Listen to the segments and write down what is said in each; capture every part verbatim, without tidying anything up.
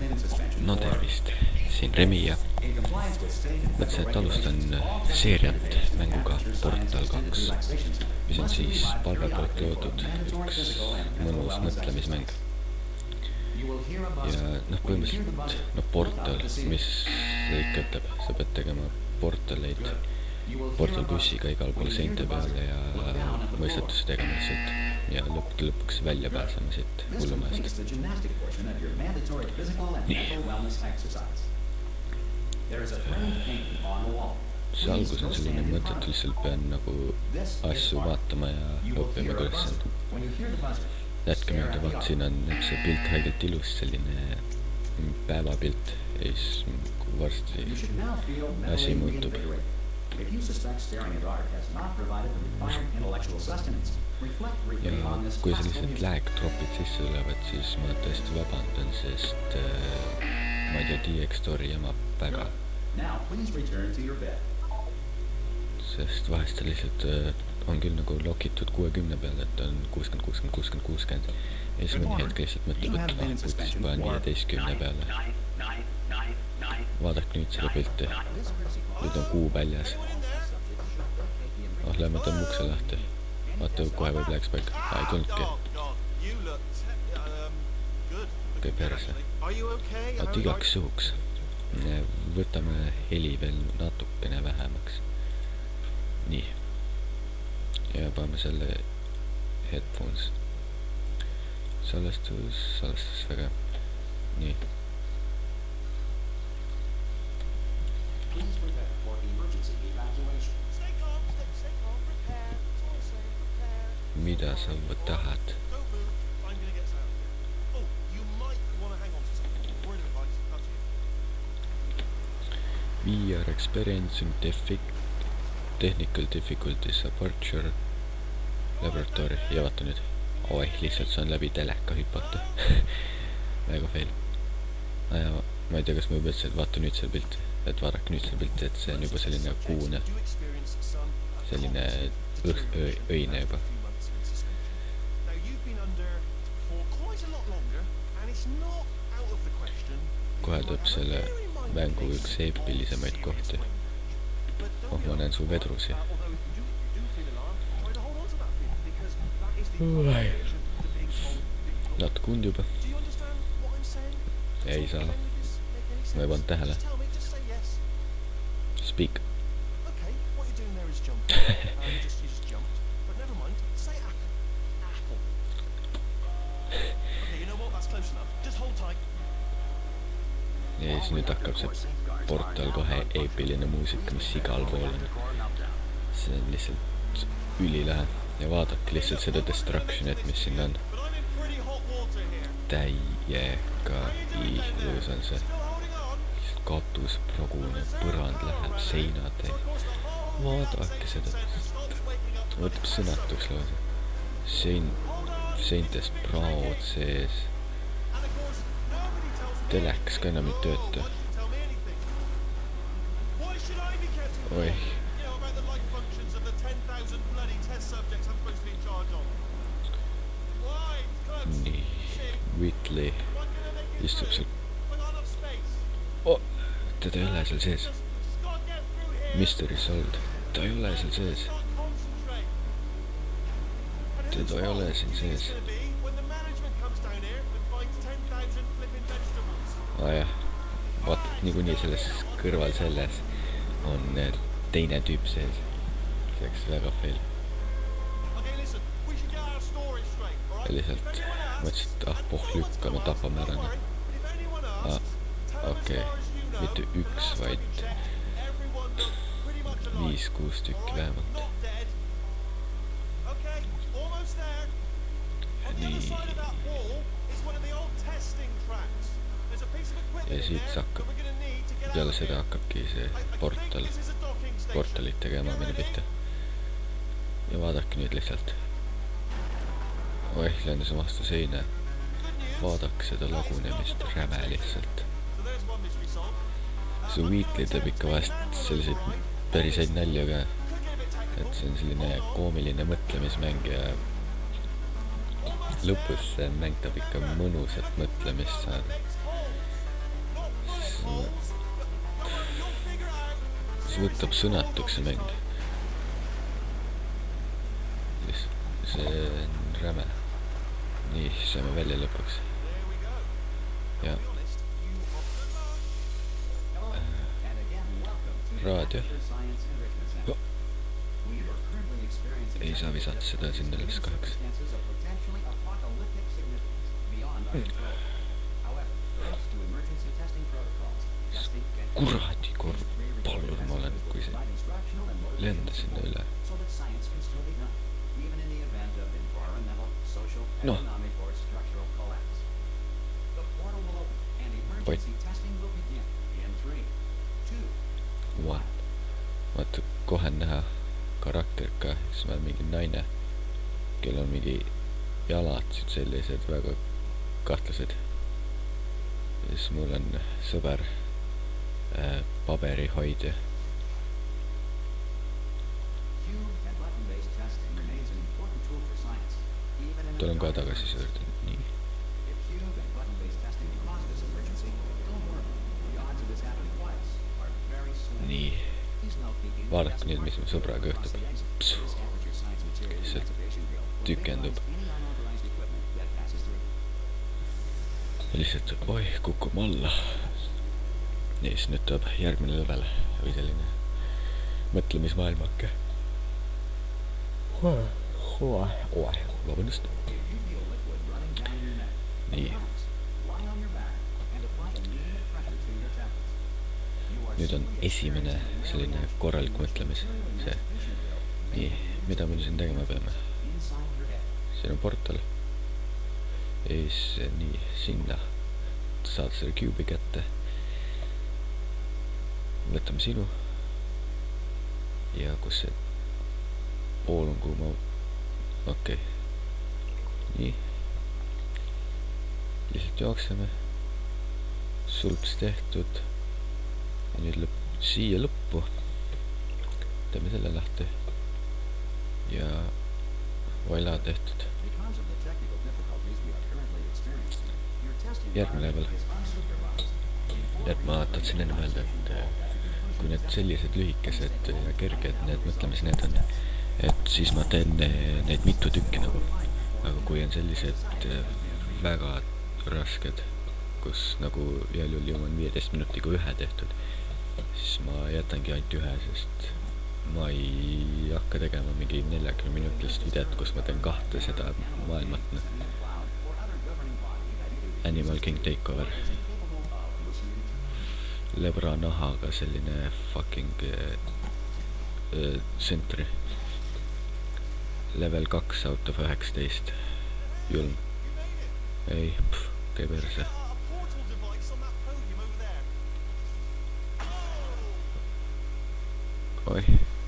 No tervist, siin Remi ja mõtlesin, et alustan seeriat mänguga Portal kaks, mis on siis palve poolt loodud üks mõnus mõtlemismäng. Ja noh, põhimõtteliselt, noh, Portal, mis see ikka ütleb, sa pead tegema portaleid portalpüssiga igal pool seinte peale ja mõistetusi tegema lihtsalt ja lõppude lõpuks välja pääsema siit hullumajast. Nii. See algus on selline mõte, et lihtsalt pean nagu asju vaatama ja õppima, kuidas see on. Jätke meelde, vaat siin on see pilt haigelt ilus, selline päevapilt ja siis varsti asi muutub. Ja kui sellised lag-dropid sisse tulevad, siis ma tõesti vabandan, sest äh, ma ei tea, D X Story jamab väga. Sest vahest see lihtsalt äh, on küll nagu lokitud kuuekümne peale, et on kuuskümmend, kuuskümmend, kuuskümmend, kuuskümmend. Ja siis mõni hetk lihtsalt mõtleb, et ah, kuts, panen viieteistkümne peale. Vaadake nüüd seda pilti. Nüüd on kuu väljas. Ah, lähme tõmb ukse lahti. Vaata, kohe võib läheks paika. Ah, ei tulnudki. Okei, perse. Vaat igaks suhuks. Võtame heli veel natukene vähemaks. Nii. Ja paneme selle headphones. Salestus, salestus väga. Nii. Mida sa tahad? V R experiencing technical difficulties aperture laboratory. Ja vaata nüüd. Oih, lihtsalt saan läbi teleka hüpata. Väga fail. Ja ma ei tea, kas ma juba ütlesin, et vaata nüüd selle pilti. Et vaadake nüüd selle pilti, et see on juba selline kuune. Selline öine juba. Kohe tuleb selle mängu üks eepilisemaid kohti. Oh, ma näen su vedrusi. Natuke und juba. Ei saa. Ma ei pannud tähele. Speak. Ja siis nüüd hakkab see Portal kahe eepiline muusika, mis igal pool on. See on lihtsalt ülilähe. Ja vaadake lihtsalt seda destructionit, mis siin on. Täiega ilus on see. Katus progune, põrand läheb, seinad täis. Vaadake seda. Võtab sõnatuks lausa. Sein, seintes praod sees. Teleks ka enam ei tööta. Oih. Nii. Whitley istub seal. Oh, teda ei ole seal sees. Mystery Solved. Ta ei ole seal sees. Teda ei ole siin sees. Ah jah, vaat niikuinii selles kõrval selles on teine tüüp sees. See oleks väga fail. Ja lihtsalt mõtlesin, et ah, poh, lükkame, tapame ära. Ah, okei, mitte üks, vaid viis, kuus tükki vähemalt. Nii. Ja siit hakkab, peale seda hakkabki see portal, portalit tegema minu pihta. Ja vaadake nüüd lihtsalt. Oih, lendas vastu seina. Vaadake seda lagunemist, räme lihtsalt. See Wheatley teeb ikka vahest selliseid päris häid nalju ka. Et see on selline koomiline mõtlemismäng ja lõpus see mäng tahab ikka mõnusat mõtlemist saada. see võtab sõnatuks see mäng. See on räme. Nii, saime välja lõpuks. Ja raadio oh. Ei saa visata seda sinna üles kaheks. Kuradi korvpallur ma olen, kui see lenda sinna üle. Noh. Pott. What? Vaata, kohe näha karakter ka, siis ma olen mingi naine, kel on mingi jalad sellised väga kahtlased. Ja siis mul on sõber äh, paberihoidja. Tulen ka tagasi sõõrda. Nii. Nii. Vaadake nüüd, mis mu sõbraga õhtab. Lihtsalt tükendub. Lihtsalt, oi, kukub alla. Nii, siis nüüd tuleb järgmine level või selline mõtlemismaailmake. Vabandust. Nii. Nüüd on esimene selline korralik mõtlemis. See. Nii, mida me siin tegema peame? Siin on portal. Ja siis nii, sinna saad selle kuubi kätte. Võtame sinu. Ja kus see pool on, kuhu ma... Okei. Nii. Lihtsalt jookseme. Sulps tehtud. Ja nüüd lõpp, siia lõppu. Teeme selle lahti. Ja voila tehtud. Järgmine level. Et ma tahtsin enne mõelda, et kui need sellised lühikesed ja kerged need mõtlemis need on, et siis ma teen neid mitu tükki nagu. Aga kui on sellised väga rasked, kus nagu jäljul jõuan viieteist minutiga ühe tehtud, siis ma jätangi ainult ühe, sest ma ei hakka tegema mingi neljakümne minutilist videot, kus ma teen kahte seda maailmat. Animal King Takeover. Lebra nahaga selline fucking äh, sentri. Level kaks out of üheksateist. Julm. Ei, pff, käi perse. Oi.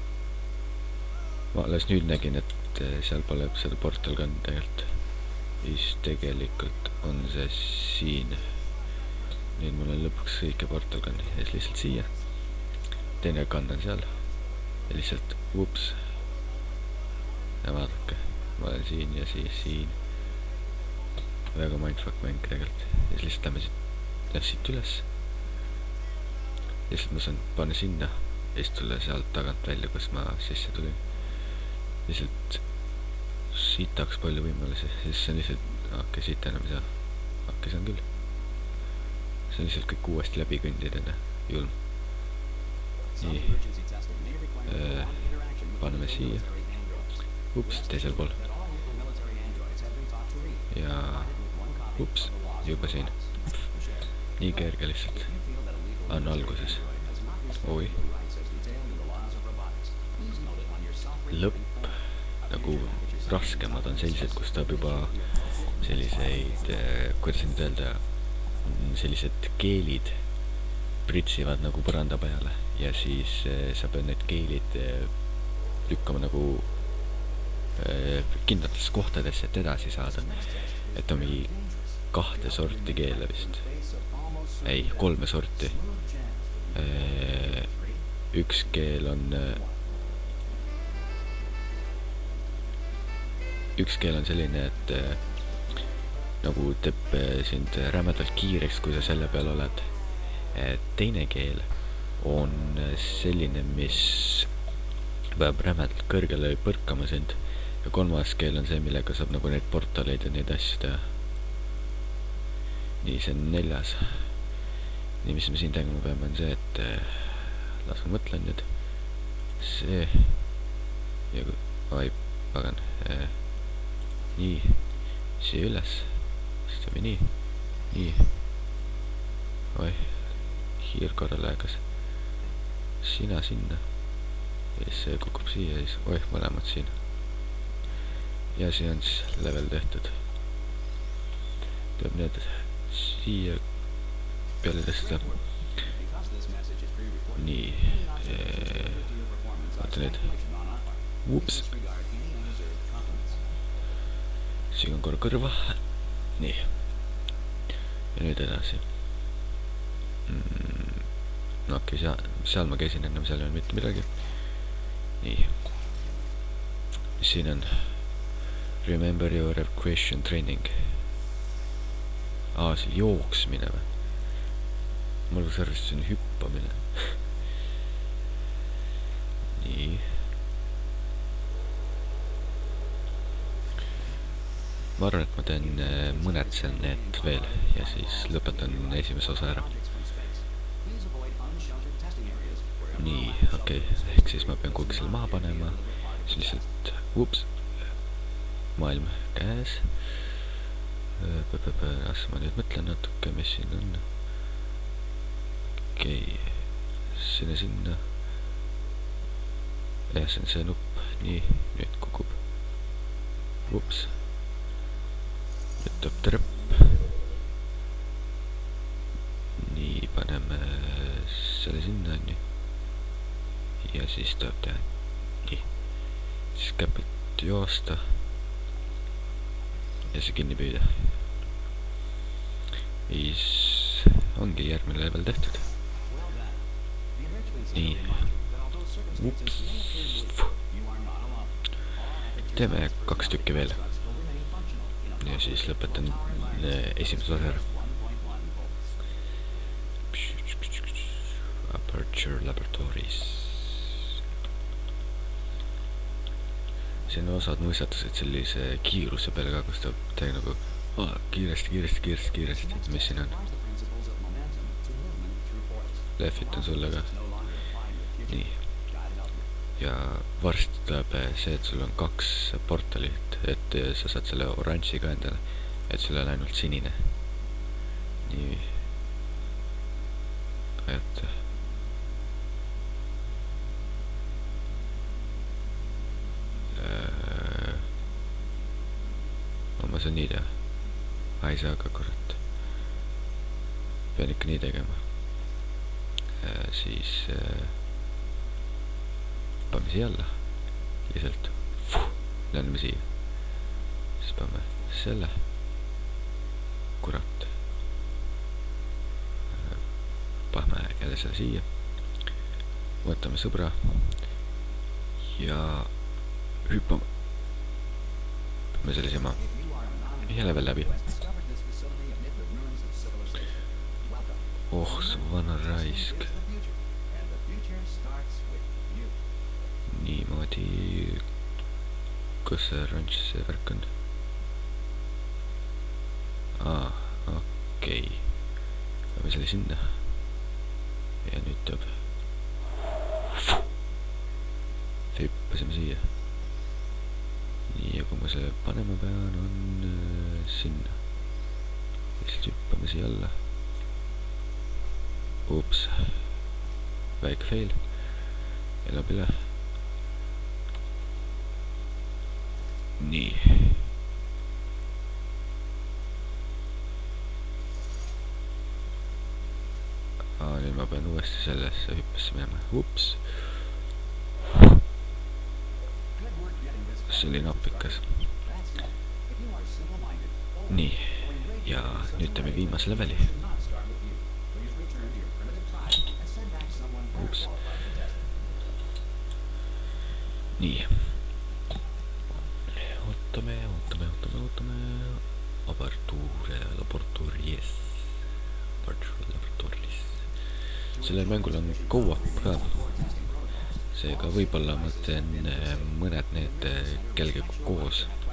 Ma alles nüüd nägin, et seal pole seda portal kand tegelikult. Siis tegelikult on see siin. Nüüd mul on lõpuks õige portal kand. Ja siis lihtsalt siia. Teine kand on seal. Ja lihtsalt, ups. Ja vaadake. Ma olen siin ja siis siin. Väga mindfuck mäng tegelikult. Ja siis lihtsalt lähme siit, siit üles. Lihtsalt ma saan panna sinna. Ja siis tulla sealt tagant välja, kus ma sisse tulin. Lihtsalt siit tahaks palju võimalusi. Siis see on lihtsalt, okei, siit enam ei saa. Okei, see on küll. See on lihtsalt kõik uuesti läbi kõndidena. Julm. Nii. Äh, paneme siia. Ups, teisel pool. Ja ups, juba siin. Nii kerge lihtsalt. On alguses. Oi. Lõpp. Nagu raskemad on sellised, kus tahab juba selliseid, kuidas nüüd öelda, sellised keelid pritsivad nagu põranda peale ja siis sa pead need keelid lükkama nagu kindlatesse kohtadesse, et edasi saada. Et on mingi kahte sorti keele vist. Ei, kolme sorti. Üks keel on üks keel on selline, et äh, nagu teeb äh, sind rämedalt kiireks, kui sa selle peal oled. Äh, teine keel on selline, mis peab rämedalt kõrgele põrkama sind. Ja kolmas keel on see, millega saab nagu neid portaleid ja neid asju teha. Nii, see on neljas. Nii, mis me siin tegema peame, on see, et las ma mõtlen nüüd. See ja oi, pagan. Nii, siia üles. Siis teeme nii. Nii. Oi, hiir korra lähegas. Sina sinna. Ja siis see kukub siia ja siis, oih, mõlemad siin. Ja siia on siis level tehtud. Tuleb need siia peale tõsta. Nii. Vaata nüüd. Ups. Siin on korra kõrva. Nii. Ja nüüd edasi. Mm. No okei, seal, seal ma käisin ennem, seal ei ole mitte midagi. Nii. Siin on Remember your evacuation training. Aa, see jooksmine või? Mul kus arvest see on hüppamine. Nii. Ma arvan, et ma teen mõned seal need veel ja siis lõpetan esimese osa ära. Nii, okei, ehk siis ma pean kuhugi selle maha panema. Siis lihtsalt, ups, maailm käes. Las ma nüüd mõtlen natuke, mis siin on. Okei, sinna, sinna. Jah, see on see nupp. Nii, nüüd kukub. Ups. Nüüd tuleb trõpp. Nii, paneme selle sinna, nii. Ja siis tuleb teha nii. Siis käpilt joosta. Ja see kinni püüda. Siis ongi järgmine level tehtud. Nii. Ups. Teeme kaks tükki veel. Ja siis lõpetan esimese osa ära. Aperture Laboratories. Siin on osad mõistatused sellise kiiruse peale ka, kus ta teeb nagu oh, kiiresti, kiiresti, kiiresti, kiiresti. Mis siin on? Lehvitan sulle ka. Nii. Ja varsti tuleb see, et sul on kaks portalit, et sa saad selle oranži ka endale, et sul on ainult sinine. Nii. Et ma saan nii teha. Ah, ei saa ka, kurat. Pean ikka nii tegema. Äh, siis äh, paneme siia alla. Lihtsalt lääneme siia. Siis paneme selle. Kurat. Äh, paneme jälle selle siia. Võtame sõbra. Ja hüppame. Paneme selle sima. Jälle veel läbi. Oh, see vana raisk. Niimoodi. Kus see ranch see värk on? Aa, okei. Lähme selle sinna. Ja nüüd tõb. Hüppasime siia. Nii, ja kui ma selle panema pean, on äh, sinna. Lihtsalt hüppame siia alla. Ups. Väike fail. Elab üle. Nii. Aa, nüüd ma pean uuesti sellesse hüppesse minema. Ups. See oli napikas. Nii. Ja nüüd teeme viimase leveli. Ups. Nii. Ootame, ootame, ootame, ootame. Aperture laboratories. Aperture laboratories. sellel mängul on go-up ka. Seega võib-olla ma teen mõned need kellega koos